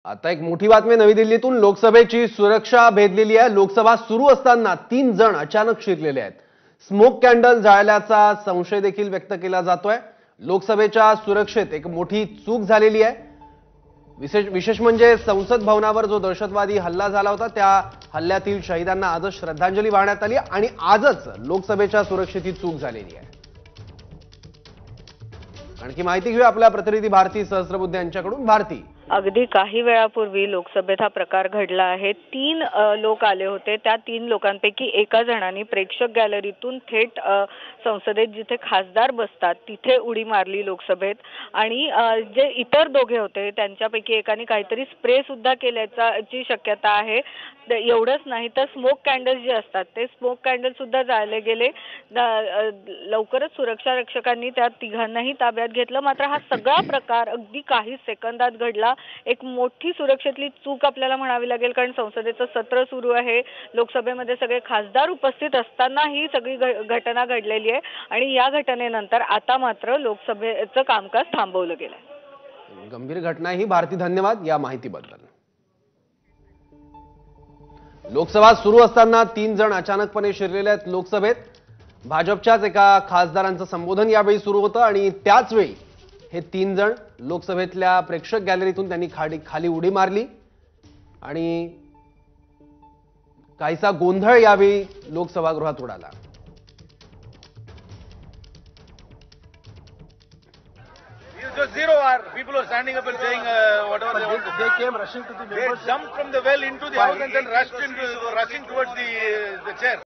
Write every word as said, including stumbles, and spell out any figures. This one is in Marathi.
आता एक मोठी बातमी नवी दिल्लीतून लोकसभेची सुरक्षा भेदलेली आहे। लोकसभा सुरू असताना तीन जण अचानक शिरलेले आहेत। स्मोक कॅन्डल जाळल्याचा संशय देखील व्यक्त केला जातोय। लोकसभेच्या सुरक्षेत एक मोठी चूक झालेली आहे। विशेष विशेष म्हणजे संसद भवनावर जो दहशतवादी हल्ला झाला होता त्या हल्ल्यातील शहीदांना आजच श्रद्धांजली वाहण्यात आली आणि आजच लोकसभेच्या सुरक्षेची चूक झालेली आहे। आणखी माहिती घेऊ आपल्या प्रतिनिधी भारती सहस्त्रबुद्धे यांच्याकडून। भारती, अगदी काही वेळापूर्वी लोकसभेत हा प्रकार घडला आहे। तीन लोक आले होते। त्या तीन लोकांपैकी एका जणांनी प्रेक्षक गॅलरीतून थेट संसदेत जिथे खासदार बसतात तिथे उडी मारली लोकसभेत आणि जे इतर दोघे होते त्यांच्यापैकी एकाने काहीतरी स्प्रे सुद्धा केल्याची शक्यता आहे। एवढंच नाही तर स्मोक कॅन्डल जे असतात ते स्मोक कॅन्डल सुद्धा जाळले गेले। लवकरच सुरक्षा रक्षकांनी त्या तिघांनाही ताब्यात घेतलं। मात्र हा सगळा प्रकार अगदी काही सेकंदात घडला। एक मोठी सुरक्षेतली चूक आपल्याला म्हणावी लागेल, कारण संसदेचं सत्र सुरू आहे। लोकसभेमध्ये सगळे खासदार उपस्थित असताना ही सगळी घटना घडलेली आहे आणि या घटनेनंतर आता मात्र लोकसभेचं कामकाज थांबवलं गेलंय। गंभीर घटना ही। भारती, धन्यवाद या माहितीबद्दल। लोकसभा सुरू असताना तीन जण अचानकपणे शिरलेले आहेत लोकसभेत। भाजपच्याच एका खासदारांचं संबोधन यावेळी सुरू होतं आणि त्याच वेळी हे तीन जण लोकसभेतल्या प्रेक्षक गॅलरीतून त्यांनी खाली खाली उडी मारली आणि काहीसा गोंधळ यावेळी लोकसभागृहात उडाला। Zero hour, people are standing up and saying uh, whatever they want. They came rushing to the They jumped from the well into the house and then rushed into rushing towards the uh, the chair.